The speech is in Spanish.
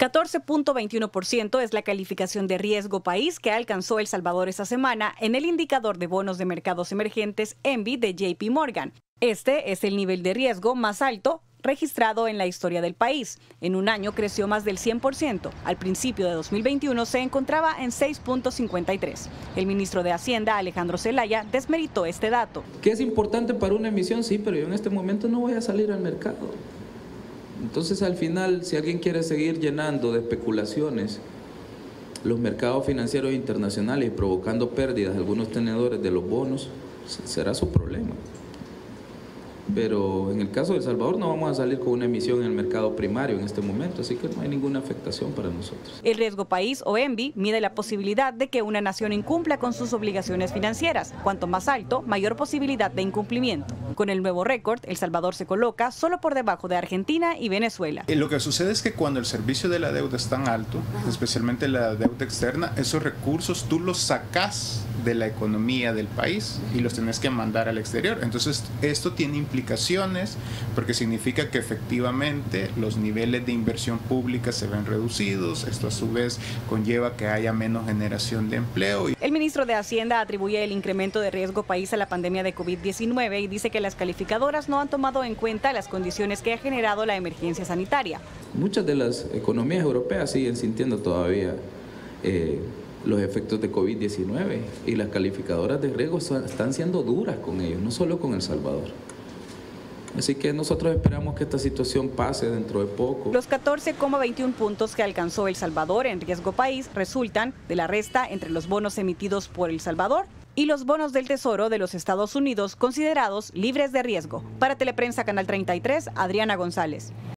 14.21% es la calificación de riesgo país que alcanzó El Salvador esta semana en el indicador de bonos de mercados emergentes ENVI de JP Morgan. Este es el nivel de riesgo más alto registrado en la historia del país. En un año creció más del 100%. Al principio de 2021 se encontraba en 6.53. El ministro de Hacienda, Alejandro Zelaya, desmeritó este dato. ¿Que es importante para una emisión? Sí, pero yo en este momento no voy a salir al mercado. Entonces, al final, si alguien quiere seguir llenando de especulaciones los mercados financieros internacionales y provocando pérdidas a algunos tenedores de los bonos, será su problema. Pero en el caso de El Salvador no vamos a salir con una emisión en el mercado primario en este momento, así que no hay ninguna afectación para nosotros. El riesgo país o ENVI mide la posibilidad de que una nación incumpla con sus obligaciones financieras. Cuanto más alto, mayor posibilidad de incumplimiento. Con el nuevo récord, El Salvador se coloca solo por debajo de Argentina y Venezuela. Lo que sucede es que cuando el servicio de la deuda es tan alto, especialmente la deuda externa, esos recursos tú los sacas de la economía del país y los tenés que mandar al exterior. Entonces esto tiene implicaciones porque significa que efectivamente los niveles de inversión pública se ven reducidos. Esto a su vez conlleva que haya menos generación de empleo. El ministro de Hacienda atribuye el incremento de riesgo país a la pandemia de COVID-19 y dice que las calificadoras no han tomado en cuenta las condiciones que ha generado la emergencia sanitaria. Muchas de las economías europeas siguen sintiendo todavía los efectos de COVID-19 y las calificadoras de riesgo están siendo duras con ellos, no solo con El Salvador. Así que nosotros esperamos que esta situación pase dentro de poco. Los 14,21 puntos que alcanzó El Salvador en riesgo país resultan de la resta entre los bonos emitidos por El Salvador y los bonos del Tesoro de los Estados Unidos considerados libres de riesgo. Para Teleprensa Canal 33, Adriana González.